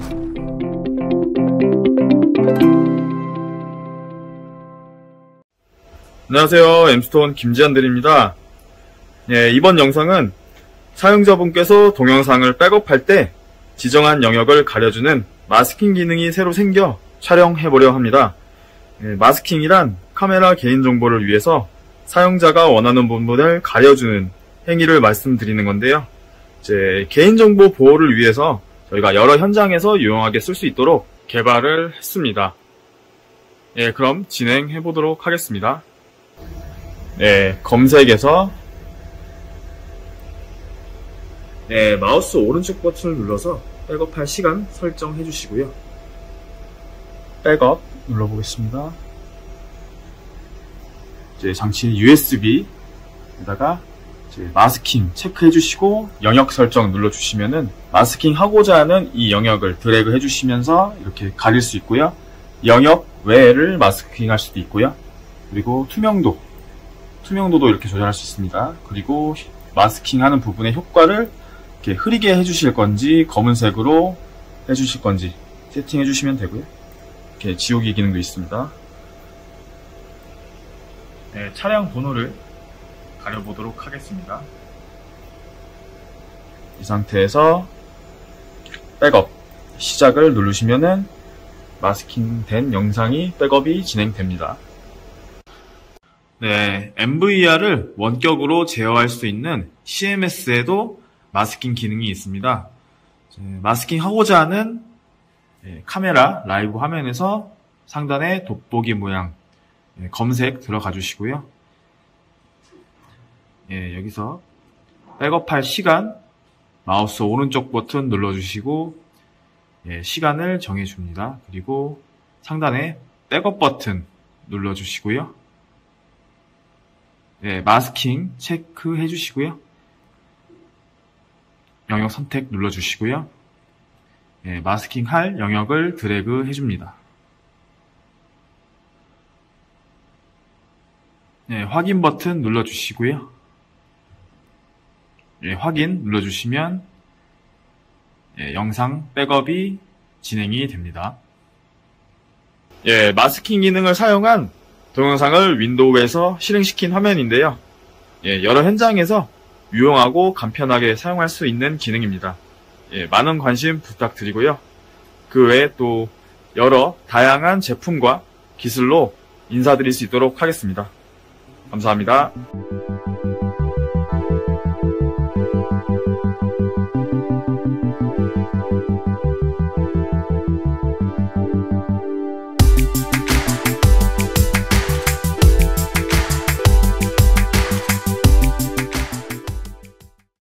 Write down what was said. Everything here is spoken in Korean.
안녕하세요. 엠스톤 김지한들입니다. 이번 영상은 사용자분께서 동영상을 백업할 때 지정한 영역을 가려주는 마스킹 기능이 새로 생겨 촬영해보려 합니다. 마스킹이란 카메라 개인정보를 위해서 사용자가 원하는 부분을 가려주는 행위를 말씀드리는 건데요. 개인정보 보호를 위해서 저희가 여러 현장에서 유용하게 쓸 수 있도록 개발을 했습니다. 그럼 진행해보도록 하겠습니다. 검색에서 마우스 오른쪽 버튼을 눌러서 백업할 시간 설정해 주시고요. 백업 눌러보겠습니다. 장치 USB에다가 마스킹 체크해 주시고 영역 설정 눌러 주시면은 마스킹 하고자 하는 이 영역을 드래그 해 주시면서 이렇게 가릴 수 있고요. 영역 외를 마스킹 할 수도 있고요. 그리고 투명도도 이렇게 조절할 수 있습니다. 그리고 마스킹 하는 부분의 효과를 이렇게 흐리게 해주실 건지 검은색으로 해주실 건지 세팅해 주시면 되고요. 이렇게 지우기 기능도 있습니다. 차량 번호를 가려보도록 하겠습니다. 이 상태에서 백업 시작을 누르시면은 마스킹된 영상이 백업이 진행됩니다. MVR을 원격으로 제어할 수 있는 CMS에도 마스킹 기능이 있습니다. 마스킹 하고자 하는 카메라 라이브 화면에서 상단에 돋보기 모양 검색 들어가 주시고요. 여기서 백업할 시간 마우스 오른쪽 버튼 눌러 주시고 시간을 정해 줍니다. 그리고 상단에 백업 버튼 눌러 주시고요. 마스킹 체크해 주시고요. 영역 선택 눌러 주시고요. 마스킹 할 영역을 드래그 해 줍니다. 확인 버튼 눌러 주시고요. 확인 눌러 주시면 영상 백업이 진행이 됩니다. 마스킹 기능을 사용한 동영상을 윈도우에서 실행시킨 화면인데요. 여러 현장에서 유용하고 간편하게 사용할 수 있는 기능입니다. 많은 관심 부탁드리고요. 그 외에 또 여러 다양한 제품과 기술로 인사드릴 수 있도록 하겠습니다. 감사합니다.